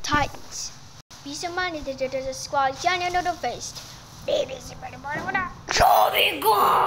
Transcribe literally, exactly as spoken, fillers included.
Titans. Be so minded that there's a squad down under the face. Baby,